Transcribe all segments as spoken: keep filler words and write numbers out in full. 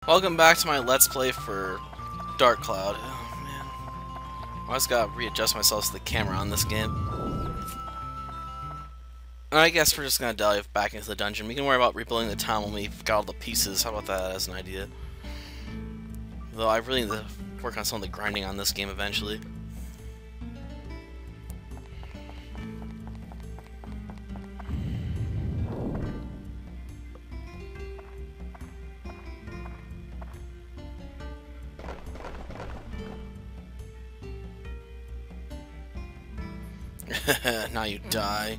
Welcome back to my Let's Play for Dark Cloud. Oh man. I just gotta readjust myself to the camera on this game. And I guess we're just gonna dive back into the dungeon. We can worry about rebuilding the town when we've got all the pieces. How about that as an idea? Though I really need to work on some of the grinding on this game eventually. Now you die.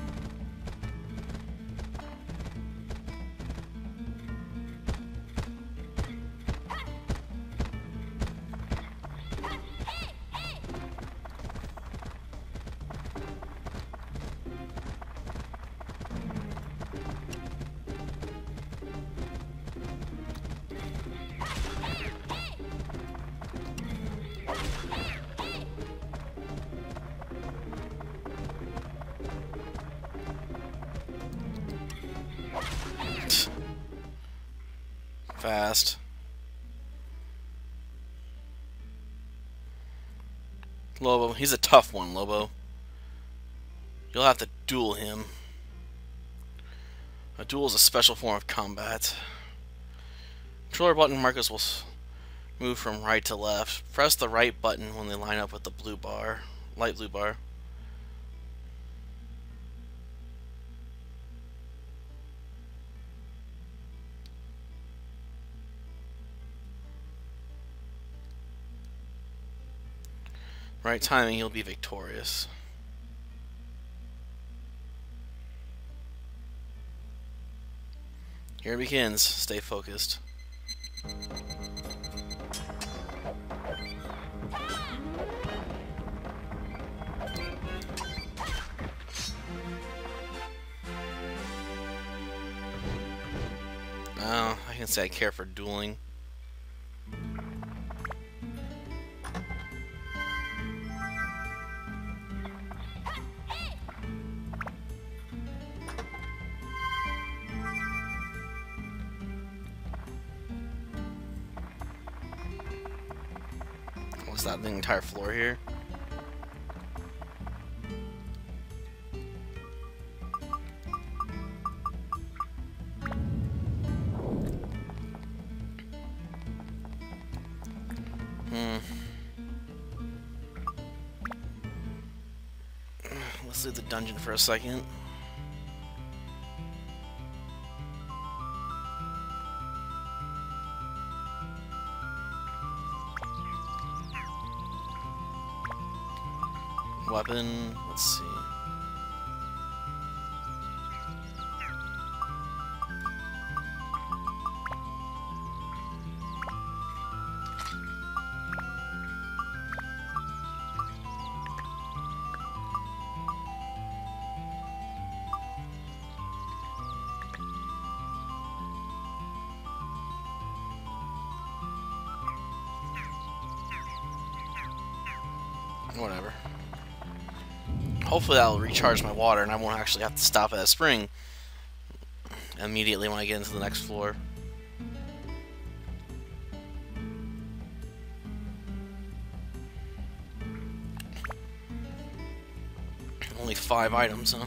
Fast. Lobo, he's a tough one, Lobo. You'll have to duel him. A duel is a special form of combat. Controller button markers will move from right to left. Press the right button when they line up with the blue bar, light blue bar. Right timing, you'll be victorious. Here it begins. Stay focused. Oh, I can say I care for dueling. Was that the entire floor here? Hmm. Let's leave the dungeon for a second. Weapon, let's see. Whatever. Hopefully that'll recharge my water and I won't actually have to stop at a spring immediately when I get into the next floor. Only five items, huh?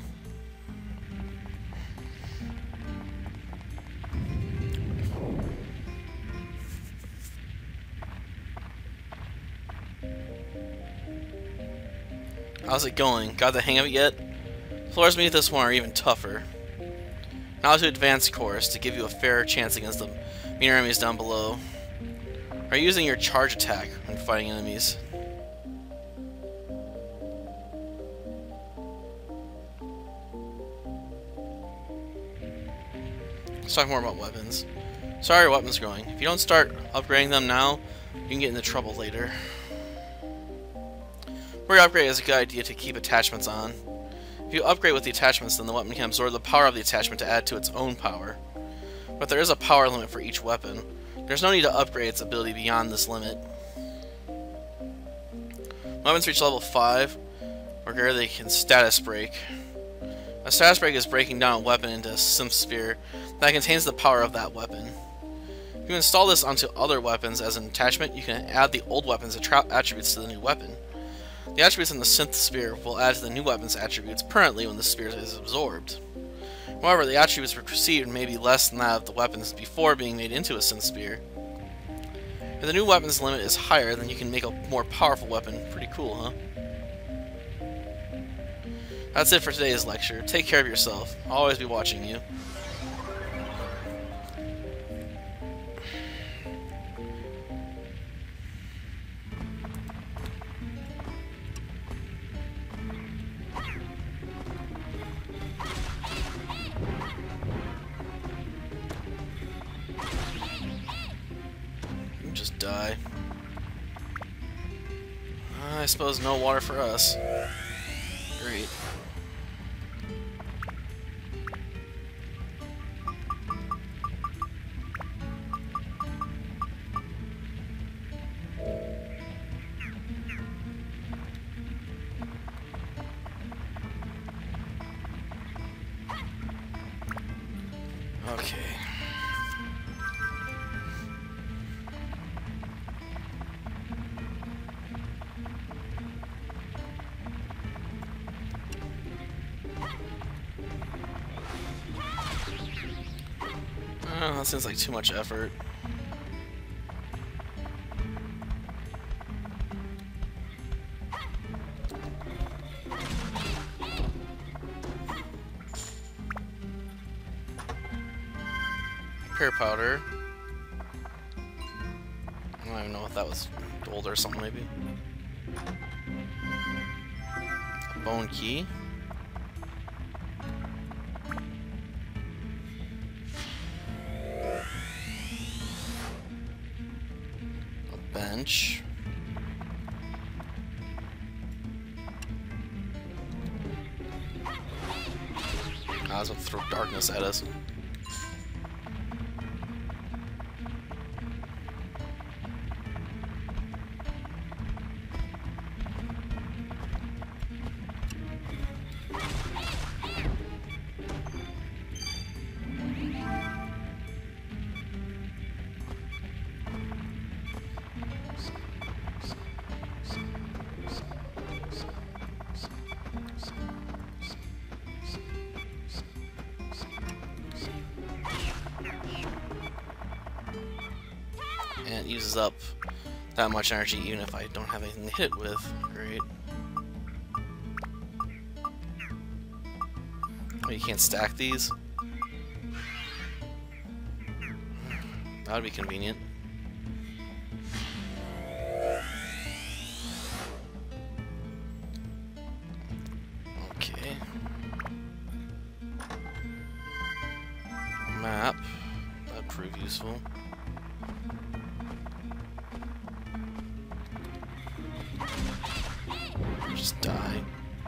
How's it going? Got the hang of it yet? Floors beneath this one are even tougher. Now to advanced course to give you a fairer chance against the meaner enemies down below. Are you using your charge attack when fighting enemies? Let's talk more about weapons. Sorry, your weapon's growing. If you don't start upgrading them now, you can get into trouble later. For your upgrade, is a good idea to keep attachments on. If you upgrade with the attachments, then the weapon can absorb the power of the attachment to add to its own power. But there is a power limit for each weapon. There's no need to upgrade its ability beyond this limit. Weapons reach level five, or greater, they can status break. A status break is breaking down a weapon into a sim sphere that contains the power of that weapon. If you install this onto other weapons as an attachment, you can add the old weapon's attributes to the new weapon. The attributes in the synth spear will add to the new weapon's attributes permanently when the spear is absorbed. However, the attributes received may be less than that of the weapons before being made into a synth spear. If the new weapon's limit is higher, then you can make a more powerful weapon. Pretty cool, huh? That's it for today's lecture. Take care of yourself. I'll always be watching you. Just die. I suppose no water for us. Great. Okay. Oh, that seems like too much effort. Pear powder. I don't even know if that was gold or something, maybe. A bone key. A bench. I was gonna throw darkness at us. And it uses up that much energy even if I don't have anything to hit with. Great. Oh, you can't stack these? That would be convenient. Okay. Map. That'd prove useful. Just die.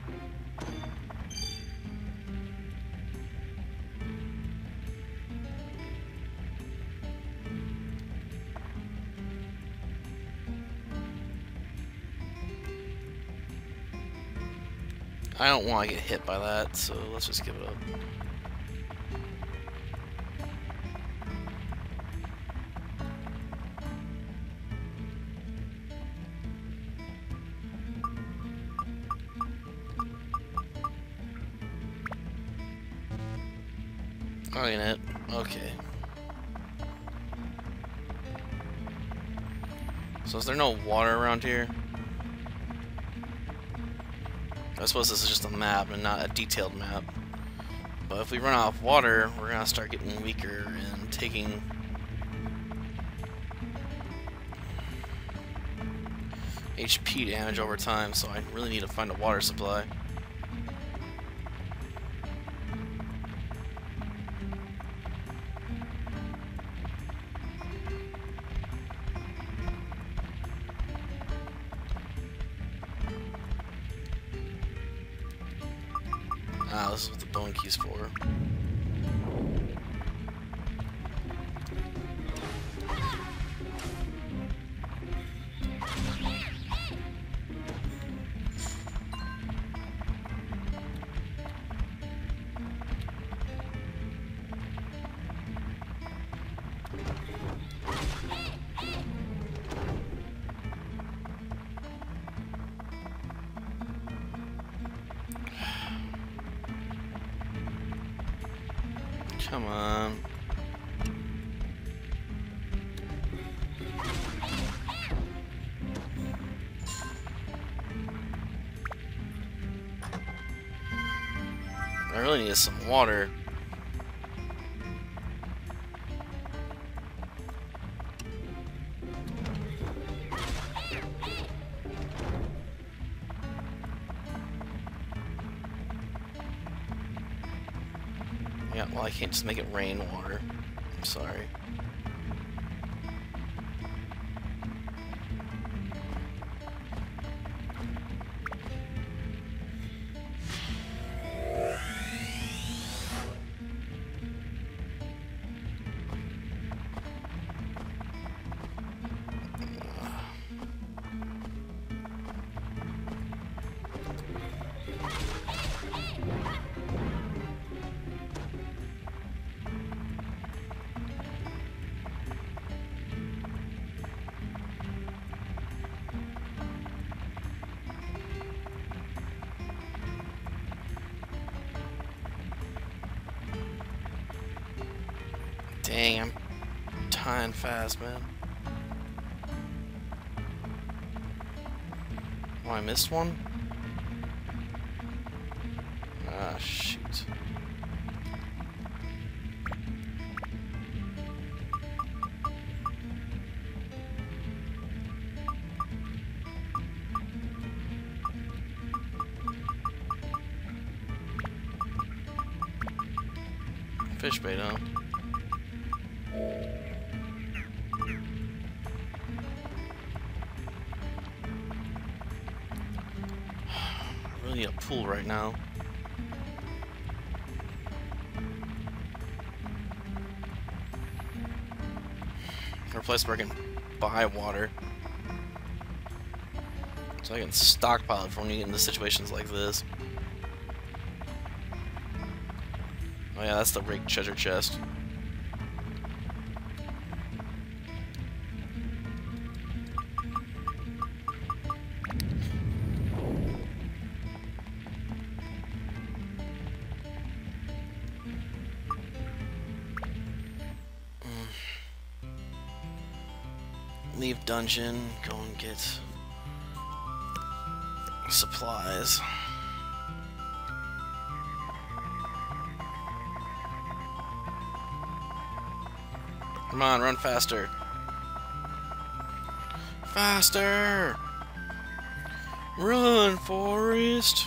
I don't want to get hit by that, so let's just give it up. Oh, ain't it? Okay. So is there no water around here? I suppose this is just a map and not a detailed map. But if we run out of water, we're gonna start getting weaker and taking H P damage over time, so I really need to find a water supply. Ah, this is what the bone key's for. Come on. I really need some water. Yeah, well, I can't just make it rain water. I'm sorry. Dang, I'm dying fast, man. Oh, I missed one? Ah, shoot. Fish bait, huh? I really need a pool right now. Or a place where I can buy water. So I can stockpile it for when you get into situations like this. Oh yeah, that's the rigged treasure chest. Leave dungeon, go and get supplies. Come on, run faster. Faster! Run, Forest!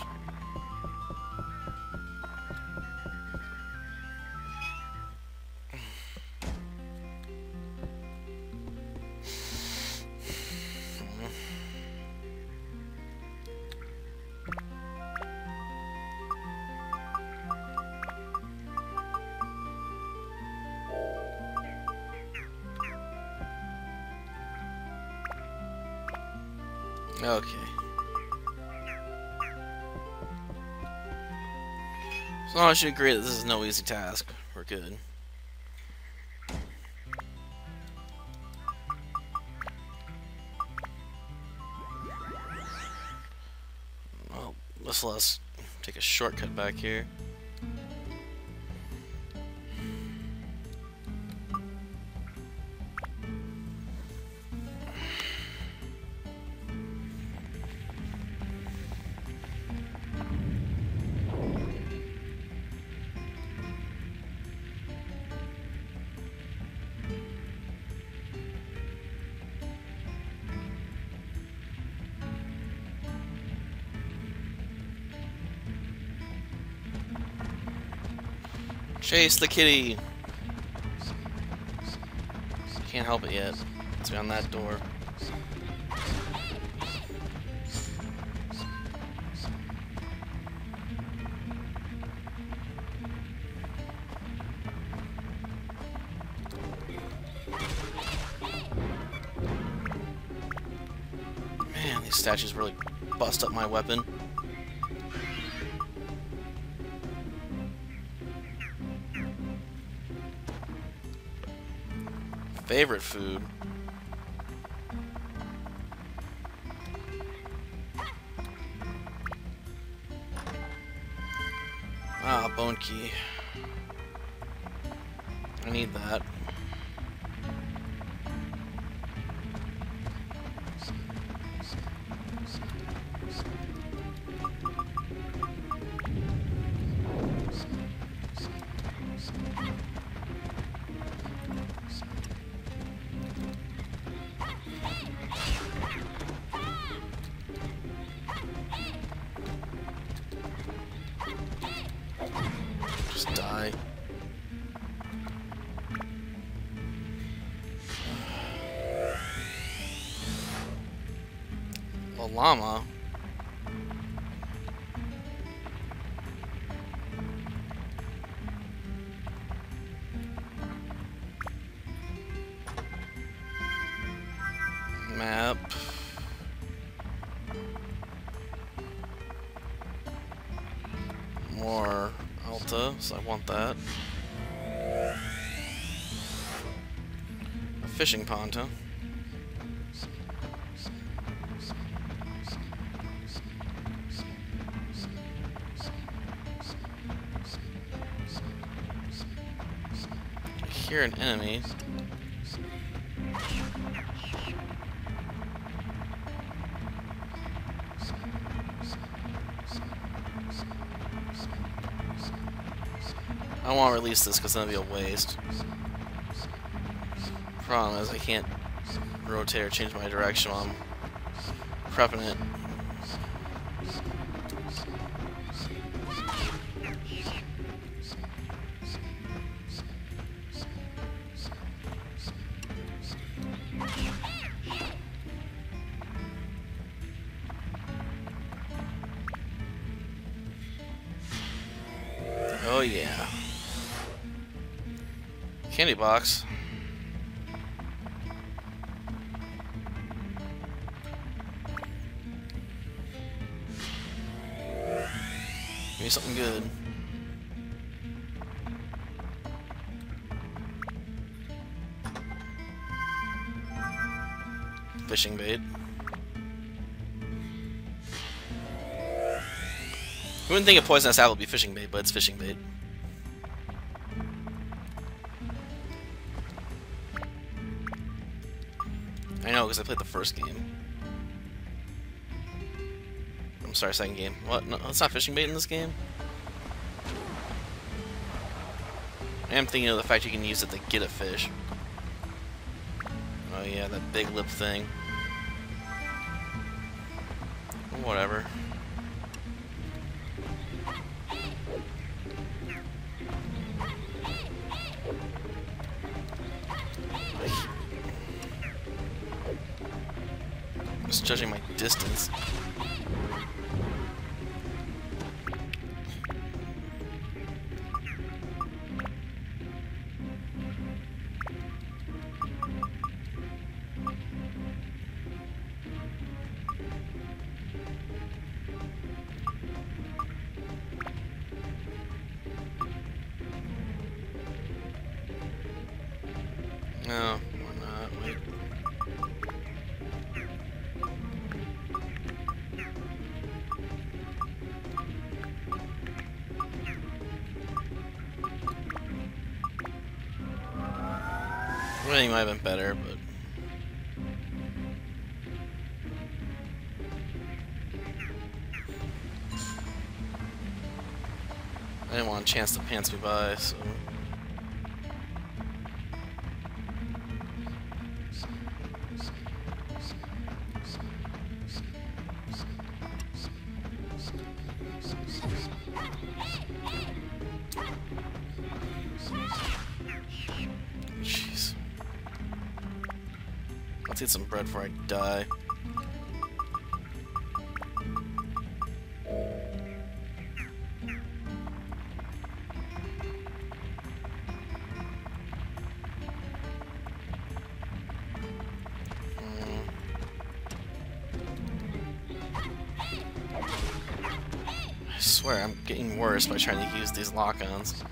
Okay. So I should agree that this is no easy task. We're good. Well, let's let's take a shortcut back here. Chase the kitty! Can't help it yet. It's beyond that door. Man, these statues really bust up my weapon. Favorite food. Ah, bone key. need that. Just die. A llama? Map. More Alta, so I want that. A fishing pond, huh? I hear an enemy. I don't want to release this because it'll be a waste. Problem is I can't rotate or change my direction while I'm prepping it. Oh yeah. Candy box. Give me something good. Fishing bait. You wouldn't think a poisonous apple would be fishing bait, but it's fishing bait. I know, because I played the first game. I'm sorry, second game. What? No, it's not fishing bait in this game? I am thinking of the fact you can use it to get a fish. Oh yeah, that big lip thing. Whatever. Just judging my distance. No, why not? Wait. Winning might have been better, but I didn't want a chance to pants me by, so. Jeez. Let's eat some bread before I die. I swear I'm getting worse by trying to use these lock-ons.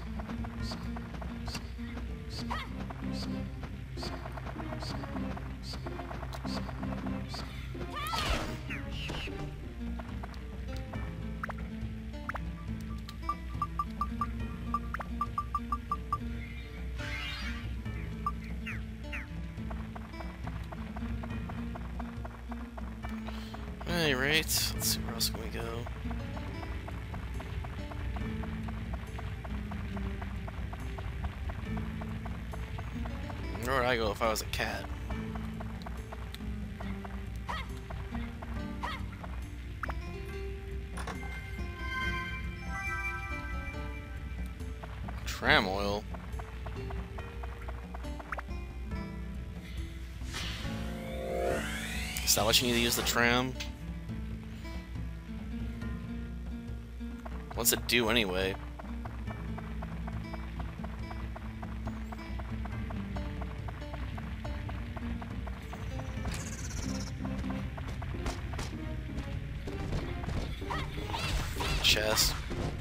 Finally, right? Let's see, where else can we go? Where would I go if I was a cat? Tram oil. Is that what you need to use the tram? What's it do anyway? Chest.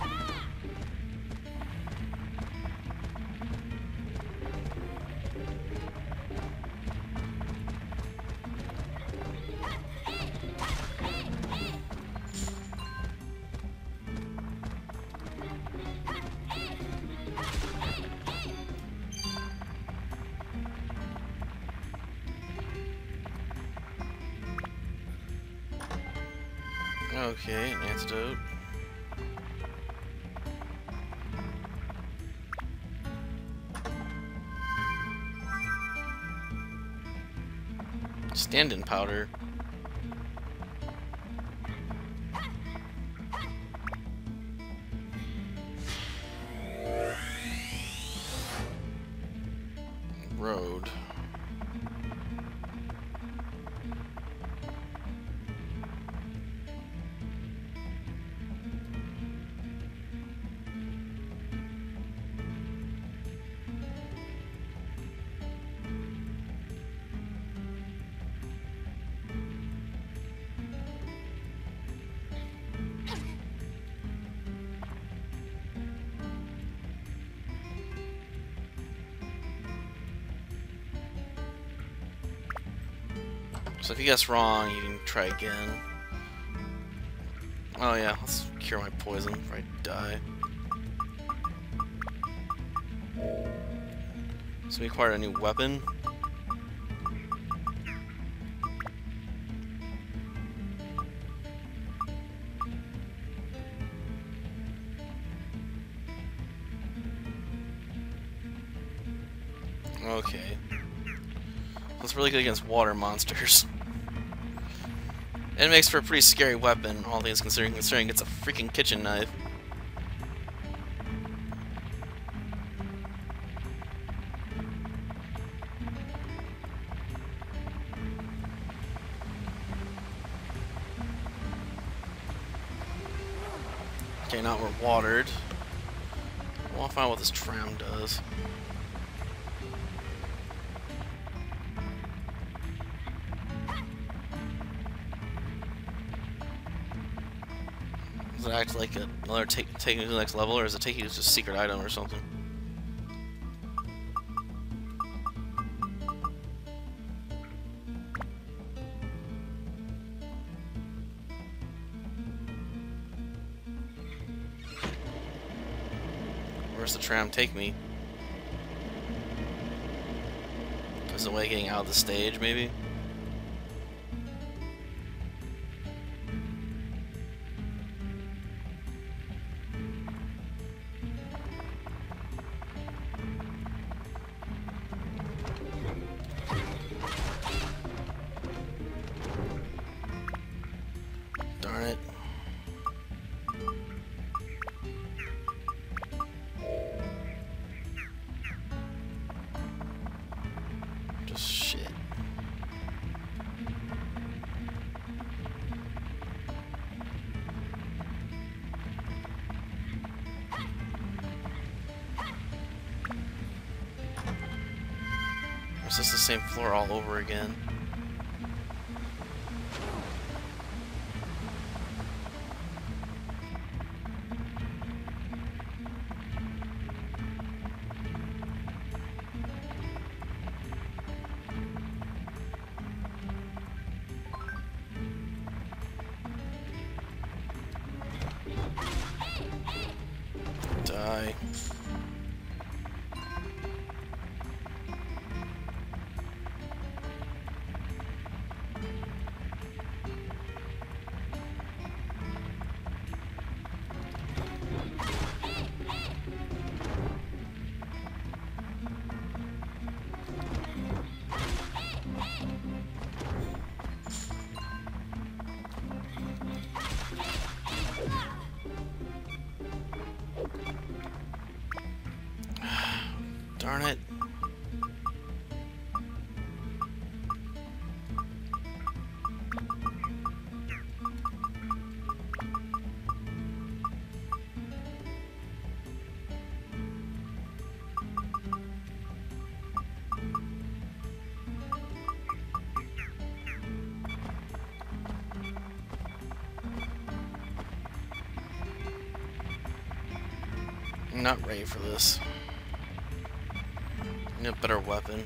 Okay, an antidote. Stand-in powder. Road. So if you guess wrong, you can try again. Oh yeah, let's cure my poison before I die. So we acquired a new weapon. Okay. That's really good against water monsters. And it makes for a pretty scary weapon, all things considering, considering it's a freaking kitchen knife. Okay, now we're watered. I want to find out what this tram does. Does it act like a, another take, taking you to the next level, or does it take you to a secret item or something? Where's the tram take me? Is it a way of getting out of the stage, maybe? Darn it. Just shit. Or is this the same floor all over again? Die. I'm not ready for this. I need a better weapon.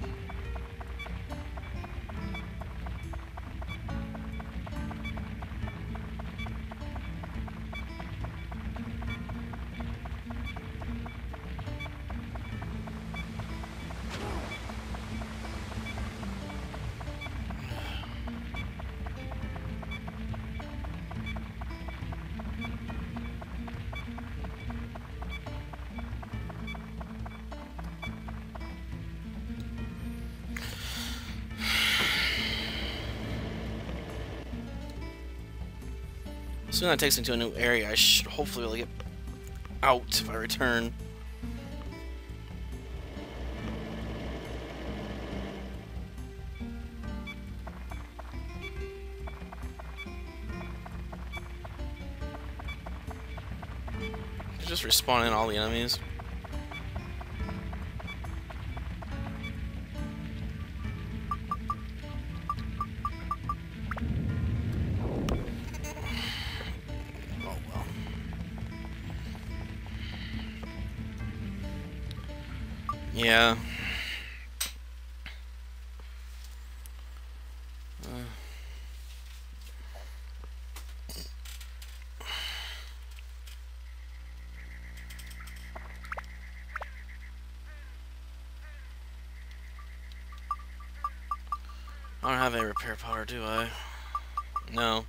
Soon that takes me to a new area. I should hopefully be able to get out if I return. Just respawning all the enemies. Yeah. Uh. I don't have any repair powder, do I? No.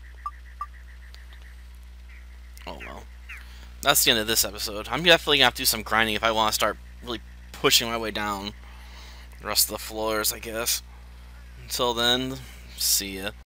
Oh well. That's the end of this episode. I'm definitely gonna have to do some grinding if I want to start really pushing my way down the rest of the floors, I guess. Until then, see ya.